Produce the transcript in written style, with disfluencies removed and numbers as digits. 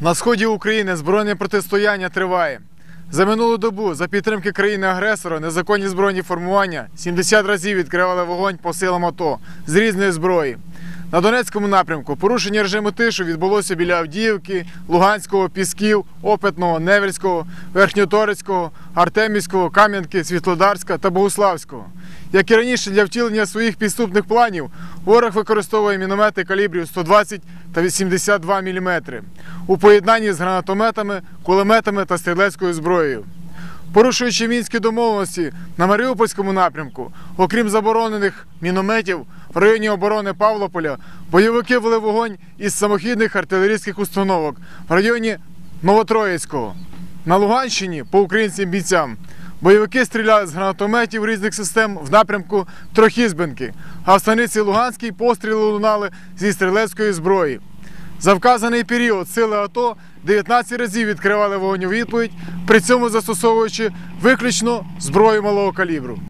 На сході України збройне протистояння триває. За минулу добу за підтримки країни-агресора незаконні збройні формування 70 разів відкривали вогонь по силам АТО з різної зброї. На Донецькому напрямку порушення режиму тишу відбулося біля Авдіївки, Луганського, Пісків, Опитного, Невельського, Верхньоторецького, Артемівського, Кам'янки, Світлодарська та Богуславського. Як і раніше, для втілення своїх підступних планів ворог використовує міномети калібрів 120 та 82 мм у поєднанні з гранатометами, кулеметами та стрілецькою зброєю. Порушуючи мінські домовленості на Маріупольському напрямку, окрім заборонених мінометів, в районі оборони Павлополя бойовики вели вогонь із самохідних артилерійських установок в районі Новотроїцького. На Луганщині, по українським бійцям, бойовики стріляли з гранатометів різних систем в напрямку Трохізбенки, а в станиці Луганській постріли лунали зі стрілецької зброї. За вказаний період сили АТО 19 разів відкривали вогонь у відповідь, при цьому застосовуючи виключно зброю малого калібру.